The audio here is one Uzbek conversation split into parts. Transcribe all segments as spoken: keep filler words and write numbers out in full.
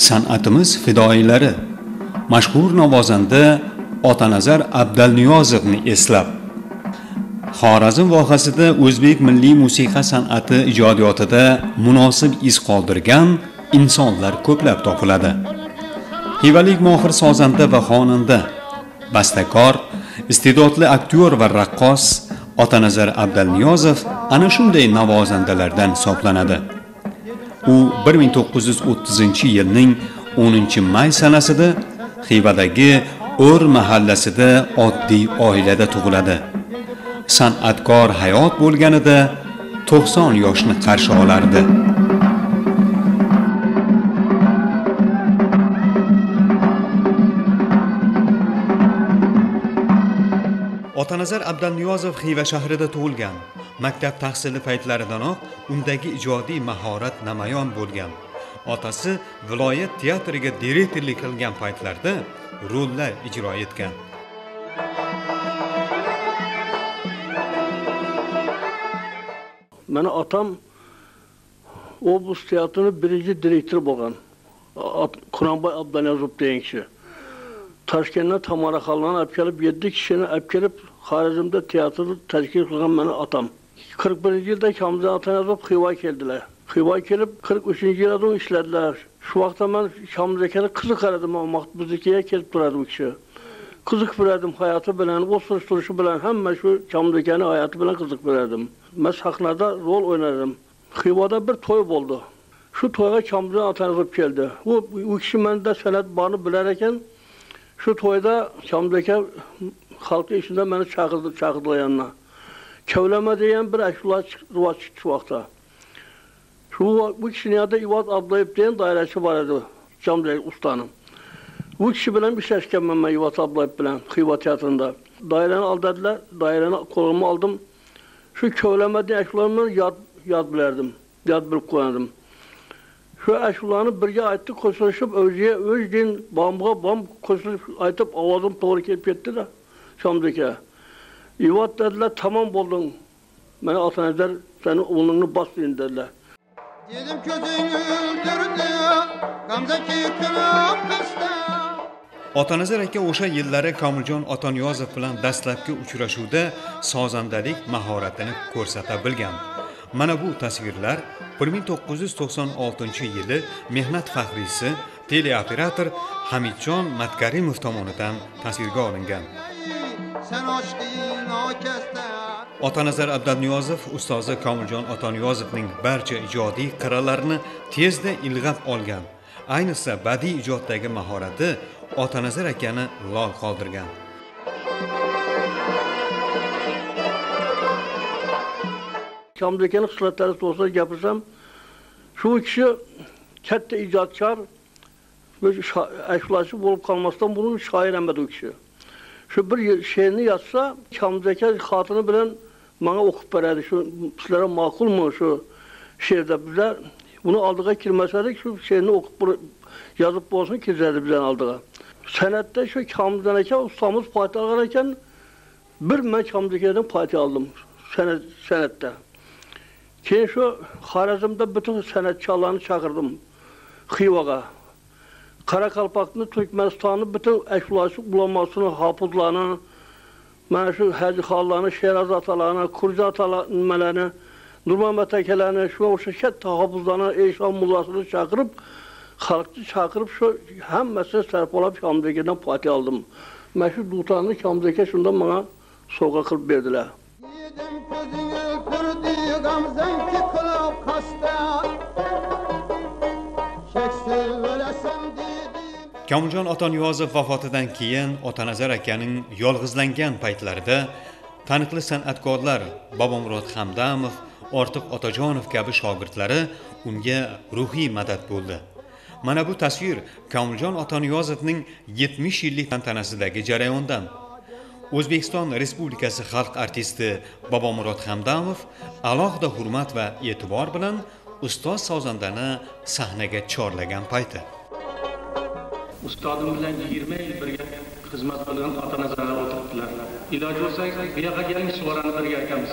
San'atimiz fidoyilari mashhur navozanda Otanazar Abdalniyozovni eslab Xorazm vohasida o'zbek milliy musiqa san'ati ijodiyotida munosib iz qoldirgan insonlar ko'plab topiladi. Hivalik mohir sozanda va xonanda, bastakor, iste'dodli aktyor va raqqos Otanazar Abdalniyozov ana shunday navozandalardan hisoblanadi. U bir ming to'qqiz yuz o'ttizinchi yilning o'ninchi may sanasida Xivadagi O'r mahallasida oddiy oilada tug'iladi. San'atkor hayot bo'lganida to'qson yoshni qarshi olardi. Otanazar Abdalniyozov Xiva shahrida tug'ilgan. Maktab tahsili paytlaridanoq undagi ijodiy mahorat namoyon bo'lgan. Otasi viloyat teatriga direktorlik qilgan paytlarda rollar ijro etgan. Meni otam Oblast teatrining birinchi direktori bo'lgan. Quronboy Abdalniyozov degan kishi. Toshkentdan Tamaraxondan olib kelib yetti kishini olib kelib Xorazmda teatrni tashkil qilgan meni otam. qirq birinchi yilda Kamzan Otanazov Xiva keldilar. Xiva kelib qirq uchinchi yilda ishladilar. Shu vaqtda men Kamzakani qiziqardim, vaqt biznikiga kelib turadi u kishi. Qiziq ko'rardim hayoti bilan, o'sirish turishi bilan, hamma shu Kamzakani hayoti bilan qiziq ko'rardim. Men sahnada rol o'ynadim. Xivada bir to'y bo'ldi. Shu to'yga Kamzan Otanazov keldi. U u kishi menda san'at borni bilar ekan. Shu to'yda Kamzaka xalqi ishida meni chaqirdi, chaqirdi yanına. Kavlama degan bir ashula rivoj chiqdi shu vaqtda. Shu bu kishining adı İvat Ablayev degan doirachi bor edi, Kamzak ustaning. Bu kishi bilan ishlashganman men İvat Ablayev bilan Xiva teatrida. Doirani oldilar, doirani qo'limga oldim. Shu kavlama degan ashularni yod yod bilardim, yod bilib qo'yardim. Şu aşularını birge aytdı, koşuluşup özüye öz din bambuğa bam koşulup aytıp avazım doğru kelip gitti de Şam'daki. İvat dediler, tamam buldun. Bana Otanazar senin oğlunu baslayın dediler. Yedim közünü öldürdü, Gamzaki kınıp kıstı. Otanazar aka o'sha yillari Komiljon Otaniyozov bilan dastlabki uchrashuvda sozandalik mahoratini ko'rsata bilgan. Mana bu tasvirlar bir ming to'qqiz yuz to'qson oltinchi yili mehnat faxriysi teleoperator Hamidjon Matkarimov tomonidan tasvirga olingan. Otanazar Abdalniyozov ustozi Komiljon Otaniyozovning barcha ijodiy qirralarini tezda ilg'ab olgan. Ayniqsa badiiy ijoddagi mahorati Otanazar akani lol qoldirgan. Kamzakani xislatlari to'g'risida gapirsam, shu kishi katta ijodkor, ashulachi bo'lib qolmasdan buni shoir hamadi u kishi. Shu bir she'rni yozsa, Kamzaka xotini bilan menga o'qib beradi. Shu sizlarga ma'qulmi shu she'rda bizlar buni oldiga kirmasadik, shu she'rni o'qib yozib bo'lsin kiradi bizdan oldiga. San'atda shu Kamzan aka ustamiz foyda olgan ekan, bir men Kamzakadan foyda oldim san'at san'atda. Keyin shu Xorazmda bütün san'atchilarni chaqirdim Xivaga. Qoraqalpoqni, Turkmanistonni bütün ashulachi ulamosi, hofizlarni, mana shu hajixonlarni, she'razotlarni, kurjotlarni, Nurmamat akalarni, shu o'sha katta hofizlarni, Eshon mullasini chaqirib, xalqni chaqirib shu hammasini sarflab Kamzakadan foyda oldim. Mana shu dutanni Kamzaka shundan menga sovg'a qilib berdilar. Yedim közünü öldürdü, Gamzaki kılıp kıstı. Şeksiz ölesim dedim. Komiljon Otaniyozov vafotidan keyin Otanazar akaning yolg'izlangan paytlarida taniqli san'atkorlar Bobomurod Hamdamov, Ortiq Otajonov kabi shogirdlari unga ruhiy madad bo'ldi. Mana bu tasvir Komiljon Otaniyozovning yetmish yillik tantanasidagi jarayondan. O'zbekiston Respublikasi xalq artisti Bobomurod Hamdamov alohida hurmat va e'tibor bilan ustoz sozandani sahnaga chorlagan payti. Ustodim bilan yigirma yil birga xizmat qilgan Otanazarlar o'tiribdilar. Iloji bo'lsa, bu yoqqa keling, suvarani birga aytamiz.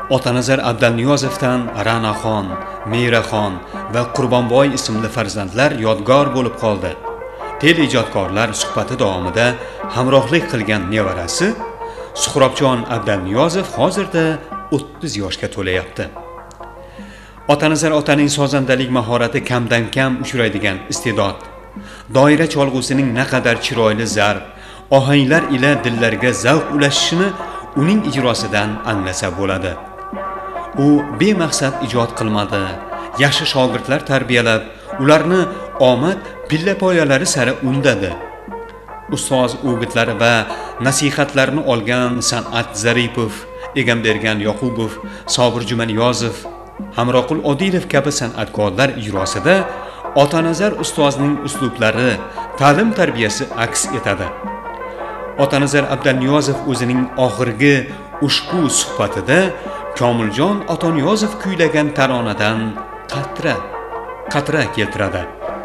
Otanazar Abdalniyozovdan Ra'noxon, Meyraxon va Qurbonboy ismli farzandlar yodgor bo'lib qoldi. Teleijodkorlar suhbati davomida hamrohlik qilgan nevarasi Suhrobjon Abdalniyozov hozirda o'ttiz yoshga to'layapti. Otanazar otaning sozandalik mahorati kamdan kam uchraydigan iste'dod. Doira cholg'usining naqadar chiroyli zarb, ohanglar ila dillarga zavq ulashishini uning ijrosidan anglasa bo'ladi. U bemaqsad ijod qilmadi, yaxshi shogirdlar tarbiyalab, ularni omad pillapoyalari sari undadi. Ustoz o'gitlari va nasihatlarini olgan San'at Zaripov, Egambergan Yoqubov, Sobir Jumaniyozov, Hamroqul Odilov kabi san'atkorlar ijrosida Otanazar ustozning uslublari, ta'lim tarbiyasi aks etadi. Otanazar Abdalniyozov o'zining oxirgi ushbu suhbatida Komiljon Otaniyozov kuylagan taronadan qatra, qatra keltiradi.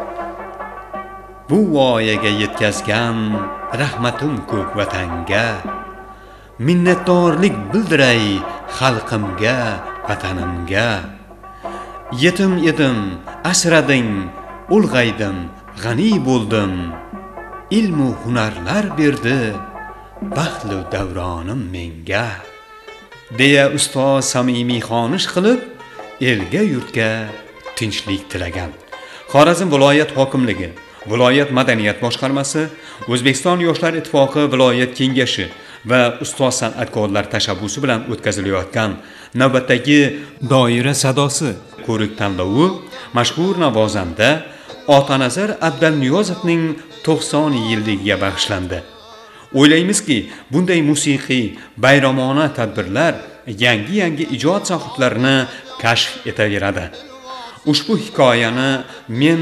Bu voyaga yetkazgan rahmatim ko'p vatanga, minnatdorlik bildiray xalqimga, vatanimga. Yetim edim, asrading, ulg'aydim, g'ani bo'ldim. Ilmu hunarlar berdi, baxtli davronim menga. Deya ustoz samimiy xonish qilib, elga yurtga tinchlik tilagan. Xorazm viloyat hokimligi, viloyat madaniyat boshqarmasi, O'zbekiston Yoshlar ittifoqi viloyat kengashi va ustoz san'atkorlar tashabbusi bilan o'tkazilayotgan navbatdagi doira sadosi ko'rik tanlovi mashhur navozanda Otanazar Abdalniyozovning to'qson yilligiga bag'ishlandi. O'ylaymizki, bunday musiqiy bayramona tadbirlar yangi-yangi ijod sohiblarini kashf etaveradi. Ushbu hikoyani men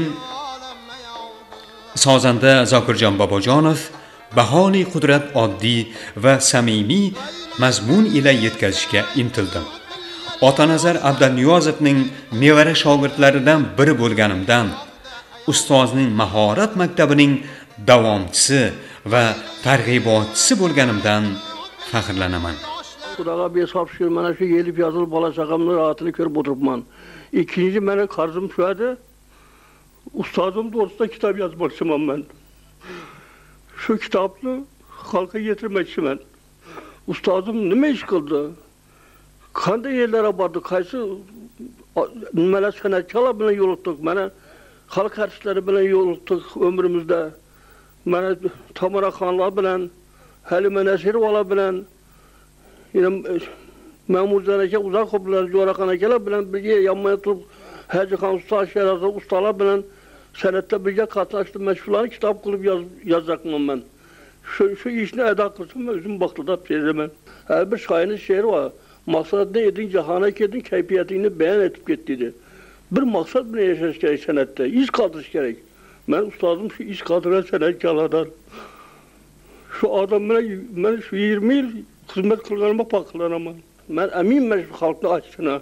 sozanda Zokirjon Bobojonov baholi qudrat oddiy va samimiy mazmun ila yetkazishga intildim. Otanazar Abdalniyozovning nevara shogirdlaridan biri bo'lganimdan, ustozning mahorat maktabining davomchisi va targ'ibotchisi bo'lganimdan faxrlanaman. Xudoga behisob shukr, mana shu yelib yozilib bola chaqamning rahatini ko'rib o'tiribman. Ikkinchi meni qarzim shu edi. Ustozim to'g'risida kitob yozmoqchiman men. Shu kitobni xalqqa yetirmoqchiman. Ustozim nima ish qildi? Qanday yerlarga bordi? Qaysi nimalar san'atchilar bilan yo'liqdik? Mana xalq artistlari bilan yo'liqdik umrimizda. Mana Tamaraxonlar bilan, Halima Nasirovalar bilan, yana Mahmudjon aka, Uzoqovlar, Jo'raqon akalar bilan birga yonma turib, Hajixon ustoz, Sherazod ustalar bilan san'atda birga qatnashdim. Mashhurlarni kitob qilib yozacaqman men. Shu shu ishni ado qilsam o'zim baxtliroq sezaman. Har bir shoirning she'ri bor. Maqsadda eding jahona kelding, kayfiyatingni bayon etib ket dedi. Bir maqsad bilan yashash kerak san'atda, iz qoldirish kerak. Men ustozim shu iz qoldirgan san'atkorlardan. Shu odam bilan men shu yigirma yil xizmat qilganimga faxrlanaman. Men aminman shu xalqni ochishina.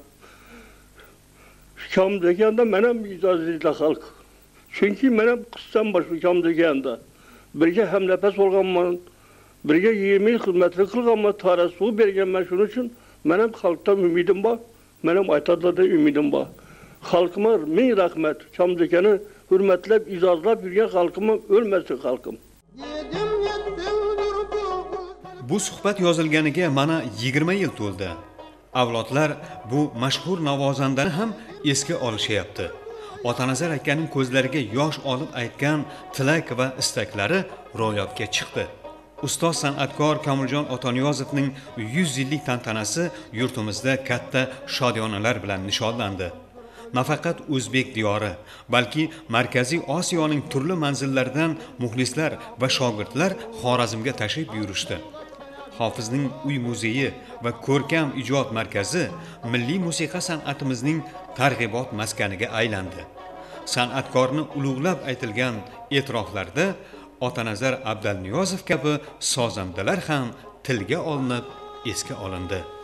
Kam deganda men ham ijozatli xalq. Chunki men ham qissam bor shu kam deganda. Birga ham nafas olganman, birga yigirma yil xizmatni qilganman, tarassu berganman. Shuning uchun men ham xalqdan umidim bor, men ham aytadilarda umidim bor. Xalqıma ming rahmat, Kamdekani hurmatlab, ijozlab yurgan xalqim o'lmasin xalqim. Bu suhbat yozilganiga mana yigirma yil to'ldi. Avlodlar bu mashhur navozandani ham esga olishyapti. Otanazar akaning ko'zlariga yosh olib aytgan tilak va istaklari ro'yobga chiqdi. Ustoz san'atkor Komiljon Otaniyozovning yuz yillik tantanasi yurtimizda katta shodiyonalar bilan nishonlandi. Nafaqat O'zbek diyori, balki Markaziy Osiyoning turli manzillaridan muxlislar va shogirdlar Xorazmga tashrif buyurishdi. Hofizning uy muzeyi va ko'rkam ijod markazi milliy musiqa san'atimizning targ'ibot maskaniga aylandi. San'atkorni ulug'lab aytilgan e'tiroflarda Otanazar Abdalniyozov kabi sozandalar ham tilga olinib, esga olindi.